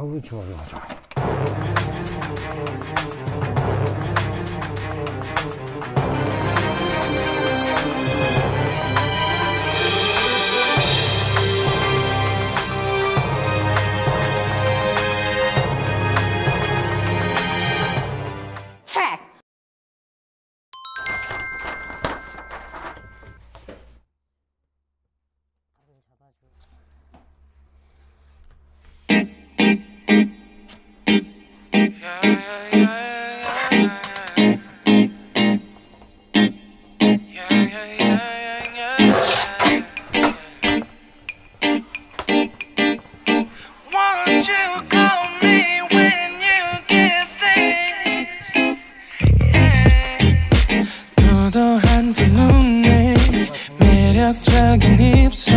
아우, 좋아요, 좋아요. 매력적인 입술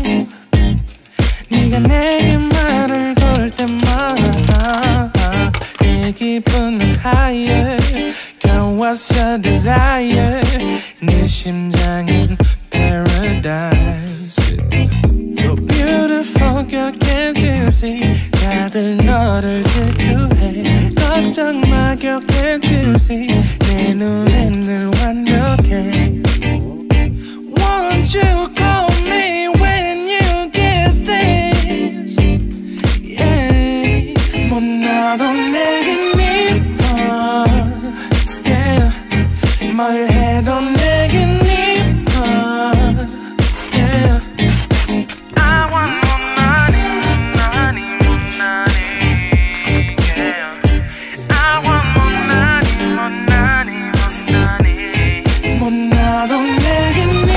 네가 내게 말을 걸 때마다 내 기분은 higher Girl what's your desire 네 심장은 paradise You're beautiful girl can't you see 다들 너를 질투해 걱정 마 girl can't you see 내 눈엔 늘 완벽해 Won't you call me when you get this? Yeah, 못나도 내겐 이뻐. Yeah, 뭘 해도 내겐 이뻐. Yeah, I want more money, money, more money. Yeah, I want more money, more money, more money. 못나도 내겐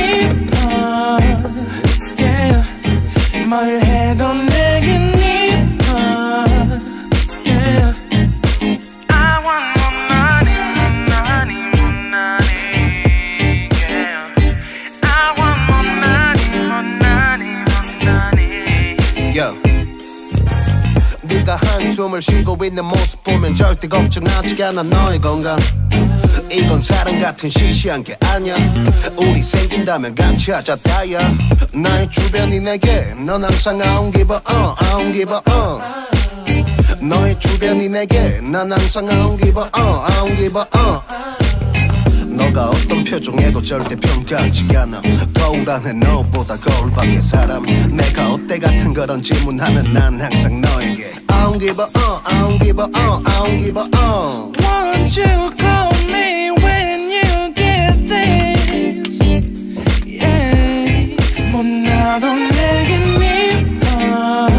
뭘 해도 내겐 이뻐 Yeah I want more money, more money, more money Yeah I want more money, more money, more money Yo 네가 한숨을 쉬고 있는 모습 보면 절대 걱정하지 않아 너의 건강 이건 사랑 같은 시시한 게 아니야 우리 생긴다면 같이 하자 다야 나의 주변이 내게 넌 항상 I don't give a I don't give a 너의 주변이 내게 난 항상 I don't give a I don't give a 너가 어떤 표정에도 절대 평가하지 않아 거울 안에 너보다 거울 밖의 사람 내가 어때 같은 그런 질문하면 난 항상 너에게 I don't give a I don't give a I don't give a Won't you call me when you get this Yeah 못나도 내겐 이뻐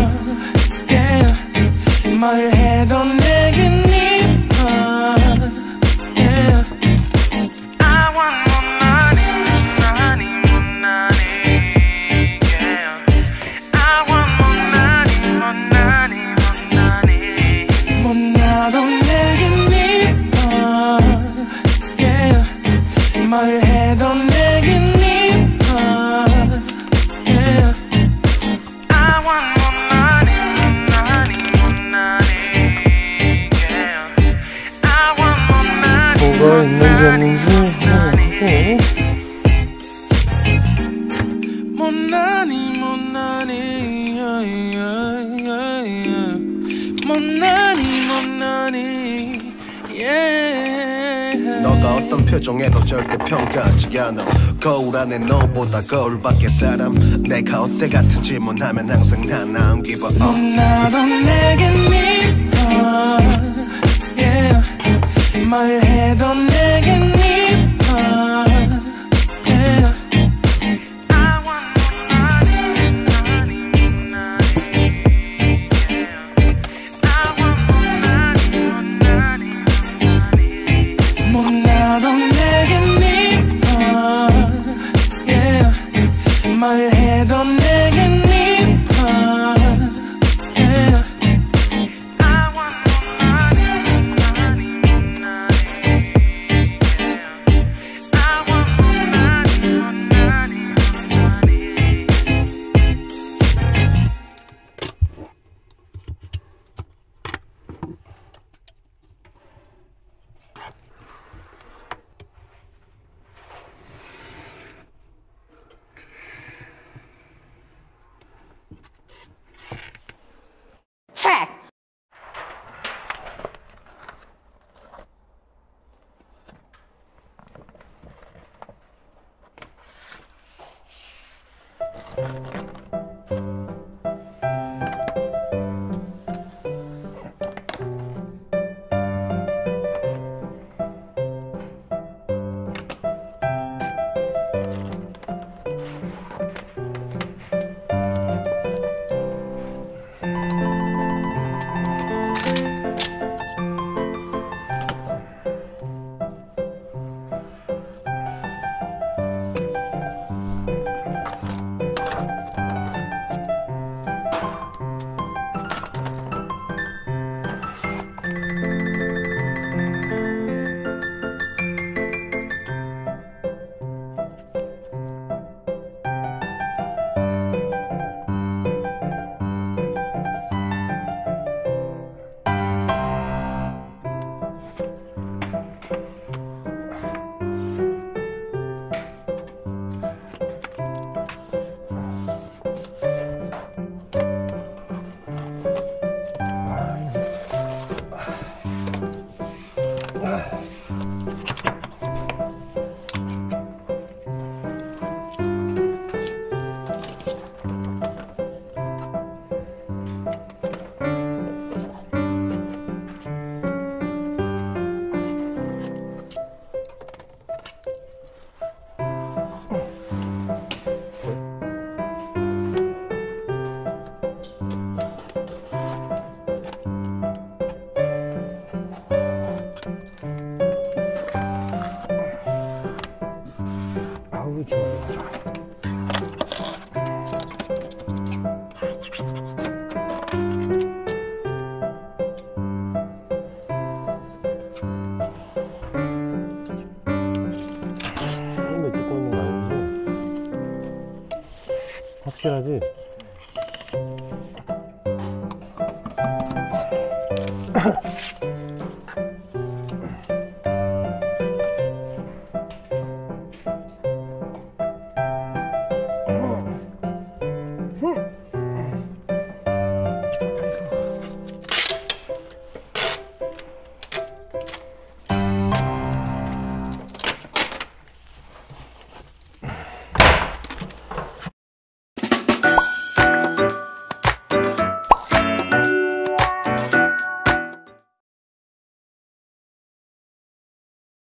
Yeah 뭘 해도 내겐 이뻐 Yeah I want more money, money, more money Yeah I want more money, more money, more money 못나도 내겐 이뻐 Yeah 뭘 해도 내겐 이뻐 Yeah I want more money, money, more money Yeah I want more money, 뭐가 있는지 없는지 more money, more money yeah, yeah, yeah, yeah. More money, more money Yeah 너가 어떤 표정에도 절대 평가하지 않아 거울 안에 너보다 거울 밖의 사람 내가 어때 같은 질문하면 항상 난 I don't give a 못나도 내겐 이뻐 Yeah 뭘 해도 내겐 이뻐 Yeah I want more money, money, money Yeah I want more money, money, money 못나도 내겐 이뻐 Yeah 뭘 해도 내겐 이뻐 Yeah I want more 아우 좋아요. 왜 찍고 있는 거 아니지? 확실하지?